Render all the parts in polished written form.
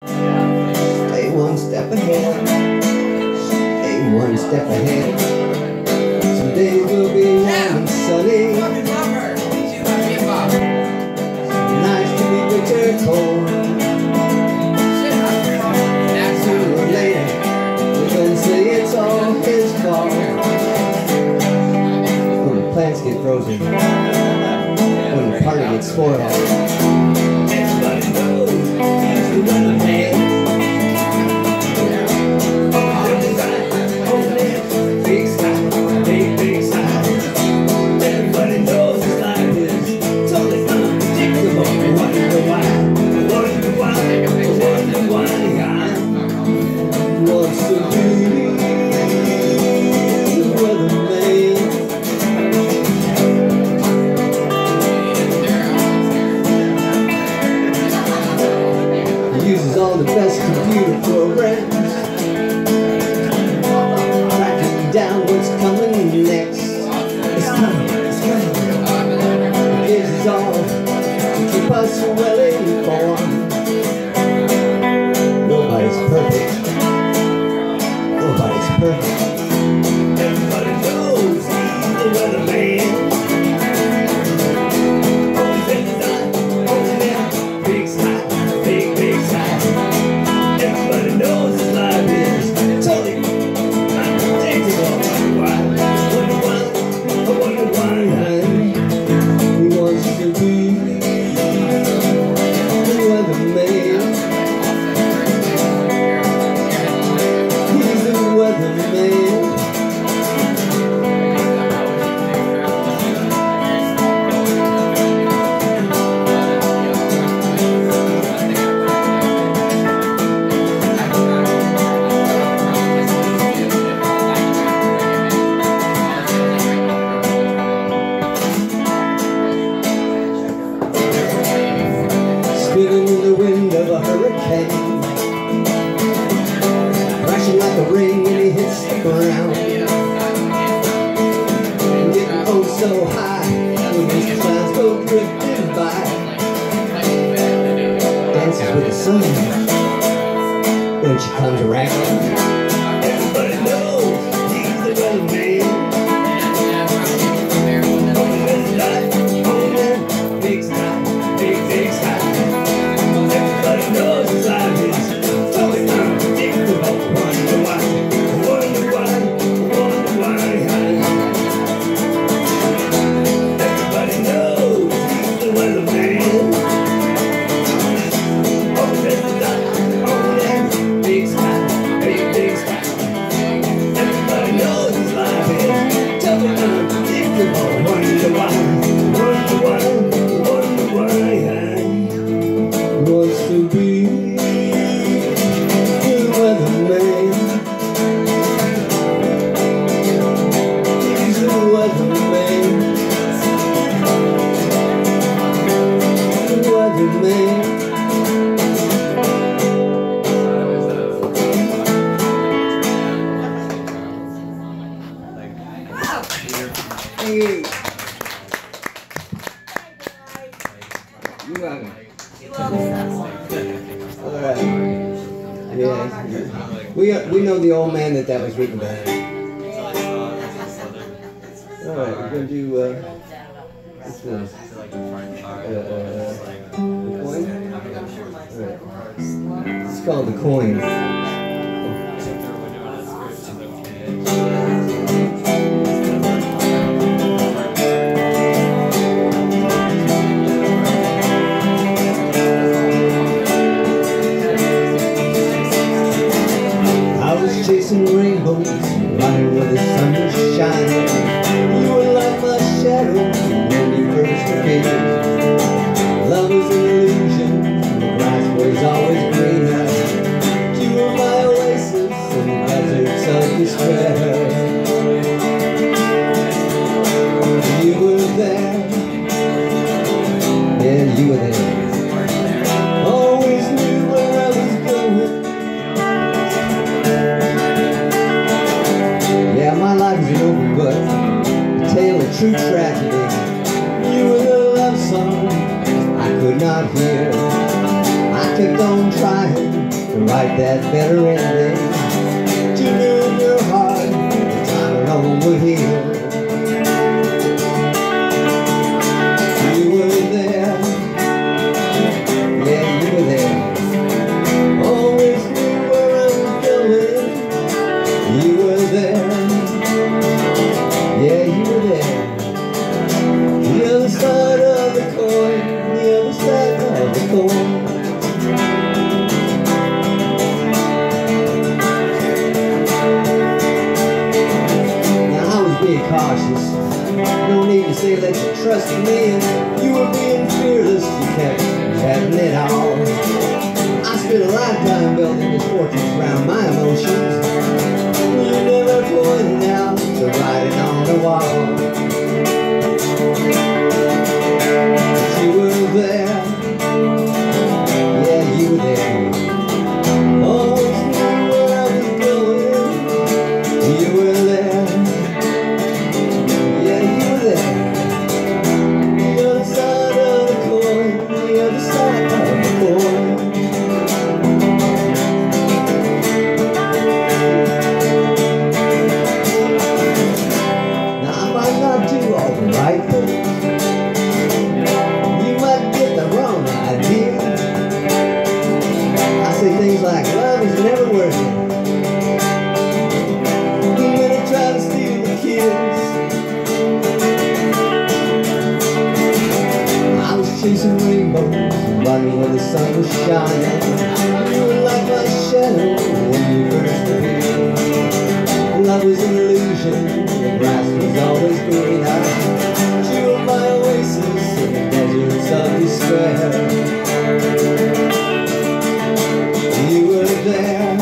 Stay one step ahead. Stay one step ahead. Some days will be warm and sunny. Nights to be bitter cold. Sooner or later, they're gonna say it's all his fault. When the plants get frozen, when the party gets spoiled. Everybody knows he's the weatherman. Big sky, big sky. Everybody knows his life is totally unpredictable. Wonder why, wonder why, wonder why I wants to be the weatherman. He uses all the best computer programs, tracking down what's coming next. It's coming, it's coming. He gives his all to keep us well informed. Nobody's perfect. Nobody's perfect. Everybody knows he's the weatherman. Always in the sun, always there. Big sky, big sky. Everybody knows his life is totally unpredictable. Why? Wonder why? I wonder why he wants to be the weatherman. He's the weatherman. Spinning in the wind of a hurricane, crashing like a ring when he hits the ground, and getting oh so high when these clouds go drifting by. Dances with the sun when she comes around. Everybody knows he's the weatherman. Big sky, big sky. Everybody knows his life is totally unpredictable. Wonder why, wonder why, wonder why. Everybody knows he's the weatherman. Over there, over there, big sky, big sky. Everybody knows his life is totally unpredictable. Wonder why, wonder why, wonder why. Wants to be the weatherman. He's the weatherman. The weatherman. Hey. You got it. Alright. Yeah. We know the old man that was written about. Alright, we're gonna do this one. The coin? Alright. It's called The Coin. Chasing rainbows, running where the sun was shining. You were like my shadow when you first appeared. Love was an illusion, the grass was always greener. You were my oasis in deserts of despair. You were there, yeah, you were there. Always knew where I was going. write that better ending. You knew in your heart the time alone would heal. You were there, yeah, you were there. Always knew where I was going. You were there, yeah, you were there. The other side of the coin, the other side of the coin. Cautious, no need to say that you trusted me, and you were being fearless. You kept having it all. I spent a lifetime building this fortress around my emotions. You never pointed out the writing on the wall. But you were there, yeah, you were there. Always knew where I was going. You were there. Right things. You might get the wrong idea. I say things like love is never worth it. And then I try to steal the kids. I was chasing rainbows, running where the sun was shining. You were like my shadow when you first appeared. Love was an illusion, the grass was always greener. You were my oasis in the deserts of despair. You were there,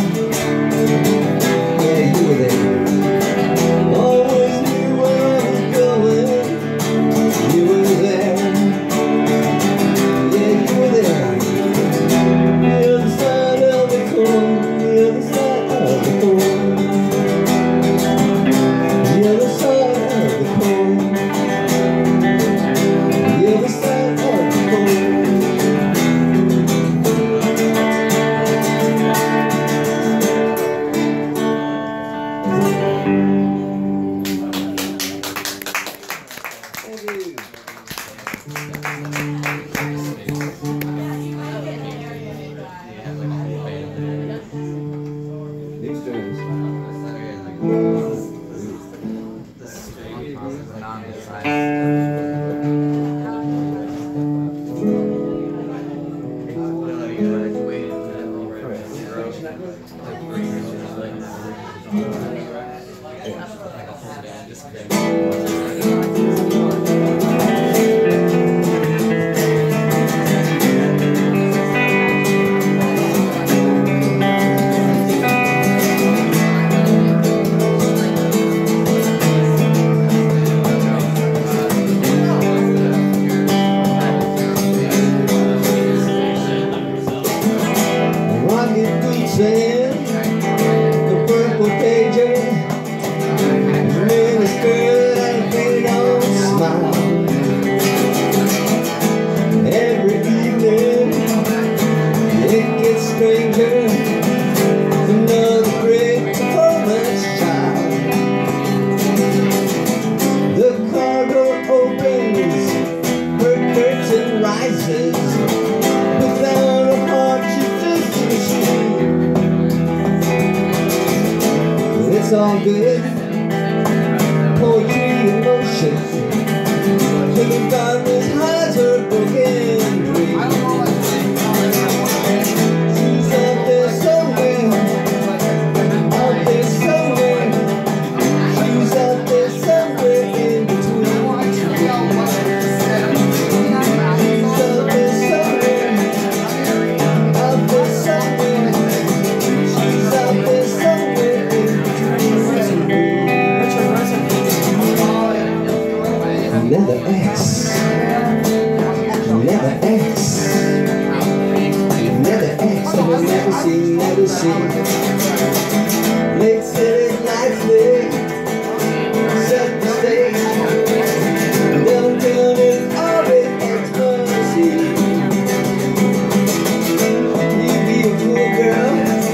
yeah, you were there. Always knew where I was going. You were there, yeah, you were there. The other side of the coin, the other side of the coin. The other side of the coin. The other side of the coin. Thank you. Next turns. The purple pager, the minister and a faded on smile. Every evening it gets stranger. Another great performance child. The car door opens, her curtain rises. Without a heart she's just a machine. It's all good, poetry in motion. Till the darkness hides her broken dream. She's out there somewhere, out there somewhere. She's out there somewhere in between. She's out there somewhere, out there somewhere. She's out there somewhere in Another X, another X, another X that we'll never see, never see. Late City Lights lit, set the stage. Downtown is orbit ecstasy. You be a cool girl.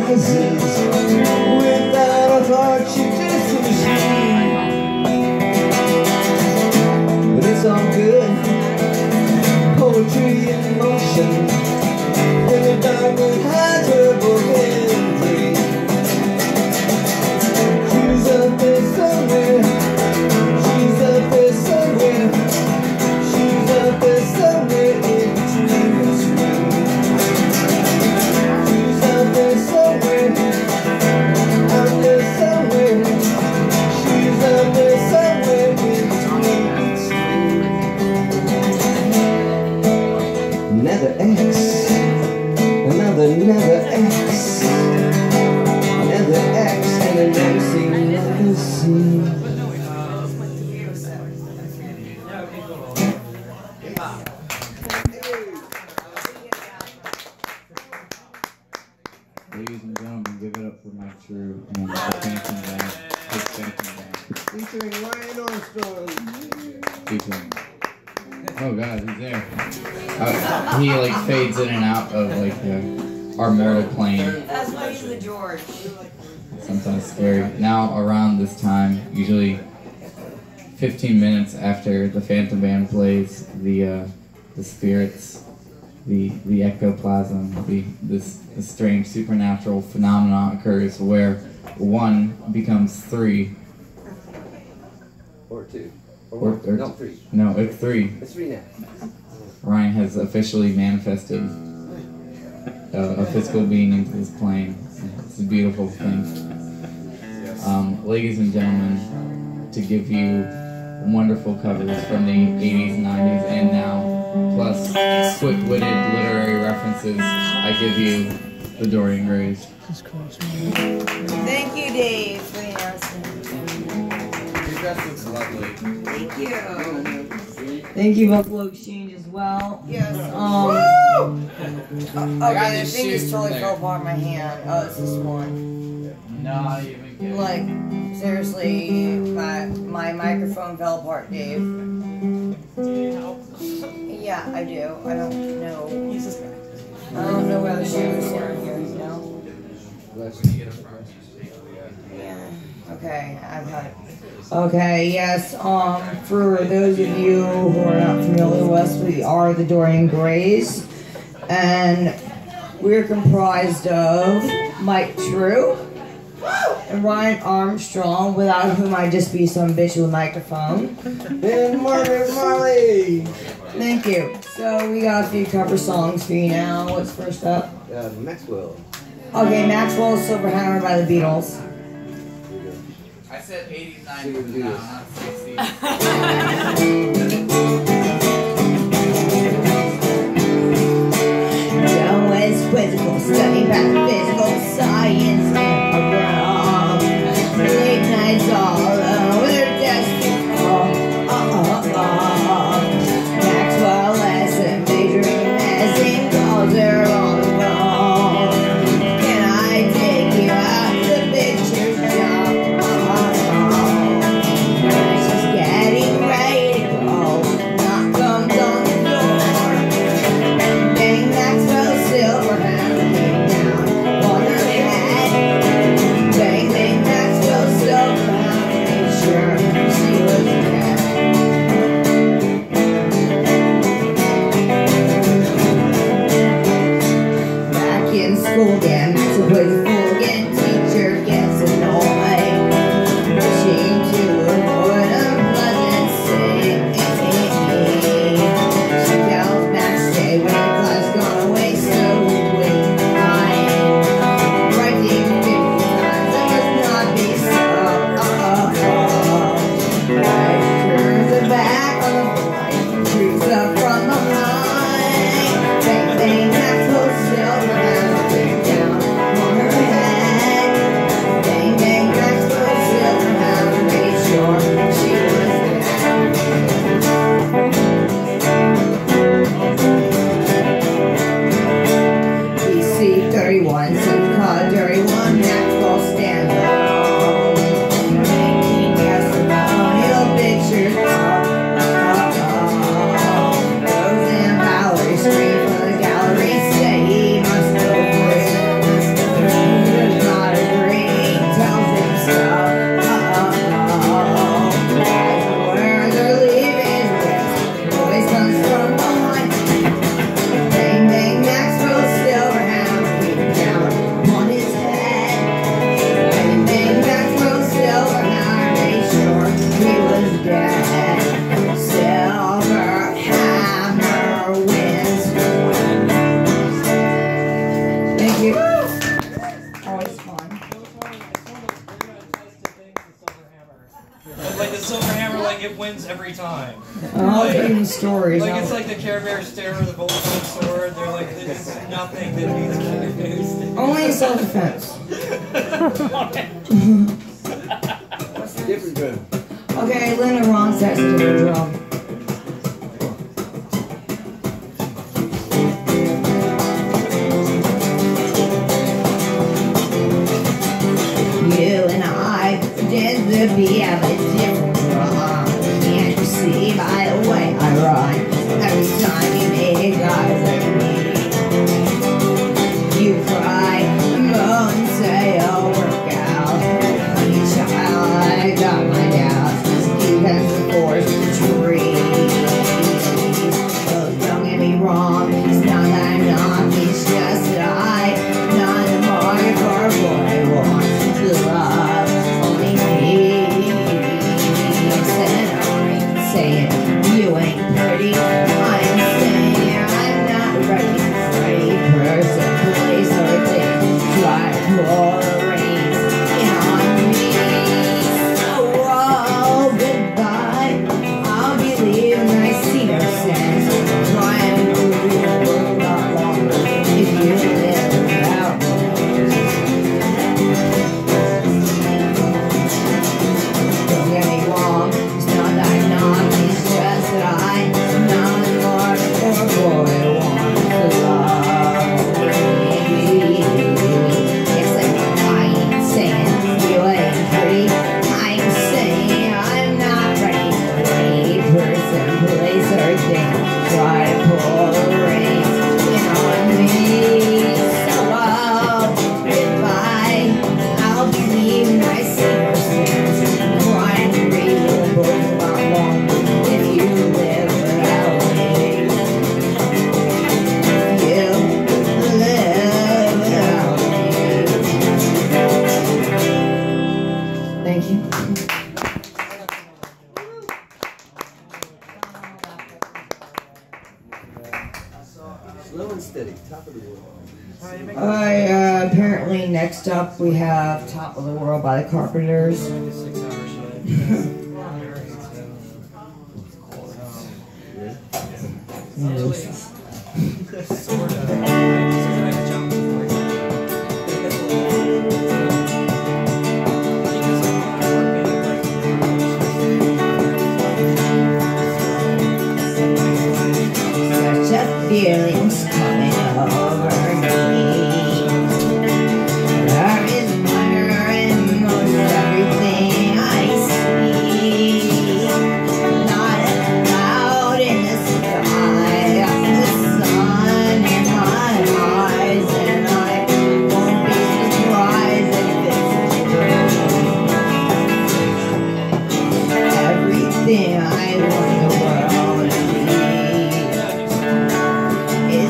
rises. Without a heart, she's just a machine. But it's all good. Poetry in motion. In the diamond hides her broken dream. She's up there somewhere. She's up there somewhere. She's up there somewhere in between the screen. She's up there somewhere. Out there somewhere. She's up there somewhere in between the screen. Another X. Another X. Another X and another C, another C. Ladies and gentlemen, give it up for Mike True and the Phantom Band. His Phantom Band. Featuring Ryan Armstrong. Featuring. Oh God, he's there. He like fades in and out of like our mortal plane. That's why he's the George. Sometimes scary. Now around this time, usually 15 minutes after the Phantom Band plays, the spirits, the ectoplasm, this strange supernatural phenomenon occurs where one becomes three. Or two. No, three. No, it's three. It's three now. Ryan has officially manifested a physical being into this plane. It's a beautiful thing. Ladies and gentlemen, to give you wonderful covers from the 80s, 90s, and now, plus quick-witted literary references, I give you the Dorian Grays. Thank you, Dave, for the announcement. Your dress looks lovely. Thank you. Thank you, Buffalo Exchange, as well. Yes. got Okay, the these thing shoes just totally there. fell apart in my hand. Oh, it's this one. Not even kidding. Like, seriously, my microphone fell apart, Dave. Yeah, I do. I don't know. I don't know where the shoes are here, you know? Yeah. Okay, I've got it. Okay, yes, for those of you who are not familiar with us, we are the Dorian Grays, and we're comprised of Mike True and Ryan Armstrong, without whom I'd just be some bitch with a microphone. And Margaret Marley. Thank you. So we got a few cover songs for you now. What's first up? Maxwell. Okay, Maxwell's Silver Hammer by the Beatles. I said 80s, 90s, now, not 60s. Young West quizzical, studying physical science and around. Late nights all alone with her desk. Maxwell lesson, majoring as in calls her on the phone. Can I take you out to the picture shop? She's getting ready to go. Knock comes on the door. Bang Maxwell's silver hammer came down on her head. Bang, bang Maxwell's silver hammer made sure she was dead. Back in school again, Maxwell plays a fool again. Teacher gets annoyed. Wishing to avoid unpleasant scene. She tells Max stay when the class gone away, so wait behind. Writing 50 times, that must not be so. Max turns her back on the boy, creeps up from behind. Bang, bang, Maxwell's silver hammer came down on her head. always fun. Like the silver hammer, like it wins every time. I'll tell you stories. Like it's like the Care Bear stare or the Voltron sword. They're like there's nothing that needs used. Only in self-defense. Different drum. Okay, Linda Ronstadt to the drum. You and I pretend to be of a different wrong. Can't you see by the way I run? Every time you make eyes at me, you cry, moan, say I'll work out. Honey child, I got my doubts. Depends of course the tree. Oh, don't get me wrong, it's not that I'm not, it's just that I'm not a boy for a boy wants to love only me. Instead I'm saying you ain't pretty, I'm saying I'm not ready for any person, place or thing. Try to pull the reins in on me. So goodbye, I'll be leaving, I see no sense trying to do a lot longer if you live without me. Don't get me wrong, it's not that I'm not, it's just that I'm not a boy or a boy who wants to love me. It's like I ain't saying you ain't pretty, I'm saying I'm not ready for any person, place or thing. Try to pull the reins in on me. So goodbye, I'll be leaving, I see no sense trying to read the book about longer if you live without me. You live without me. Thank you. Slow and steady, top of the world. Apparently next up we have Top of the World by the Carpenters. 6 hour Sort of. Such a feeling's coming over me. There is wonder in most everything I see. Not a cloud in the sky, the sun in my eyes, and I won't be surprised if it's true. Everything I want the world to be is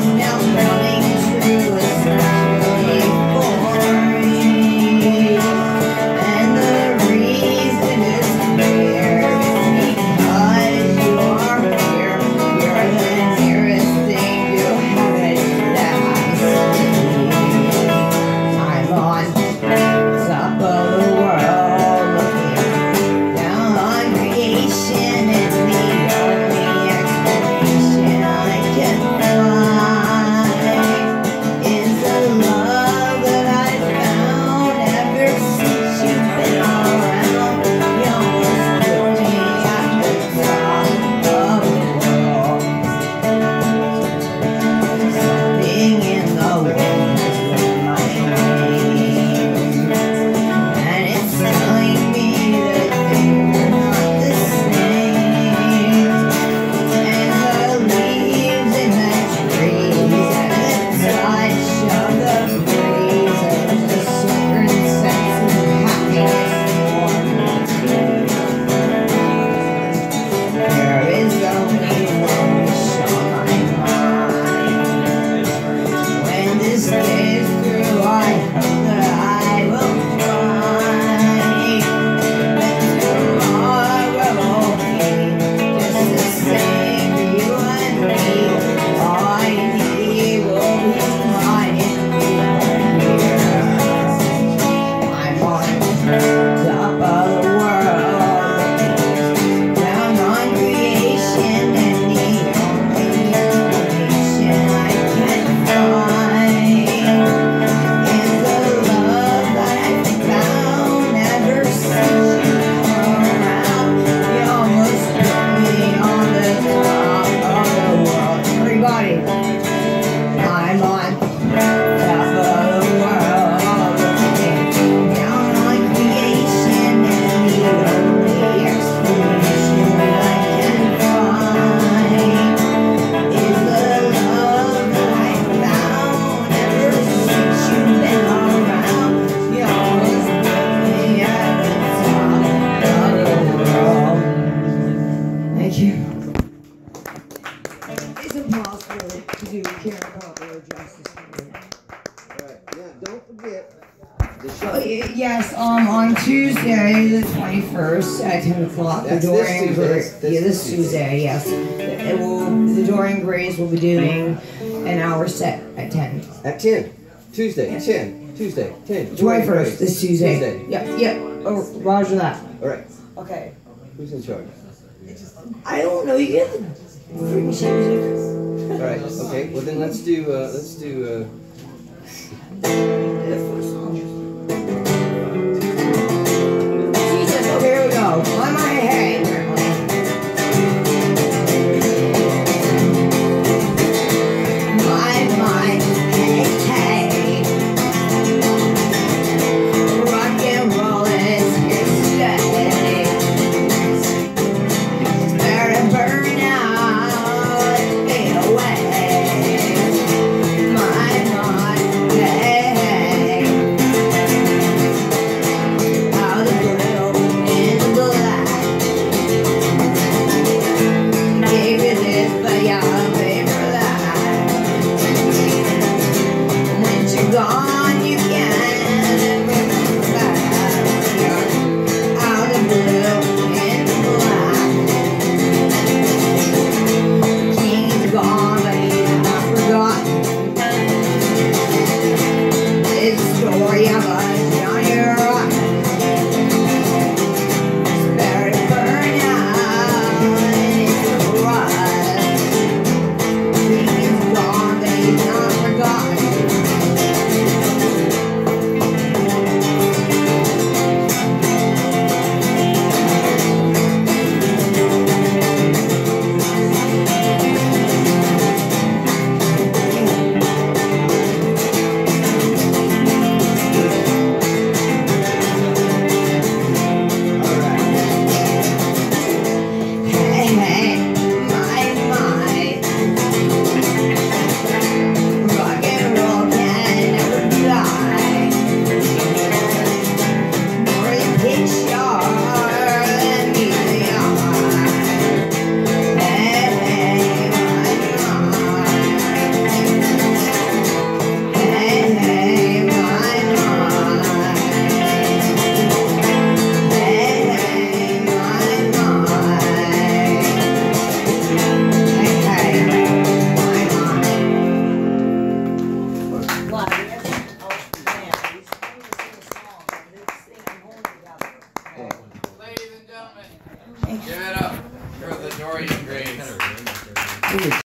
Yes, on Tuesday, the 21st at 10 o'clock, That's the Dorian Grays. this Tuesday, yes. The Dorian Grays will be doing an hour set at 10. At 10. Tuesday, 10. Tuesday, 10. 21st, this Tuesday. Tuesday. Yep. Oh, roger that. Alright. Okay. Who's in charge? I don't know, you get the freaking sheet music. Alright, okay. Well then let's do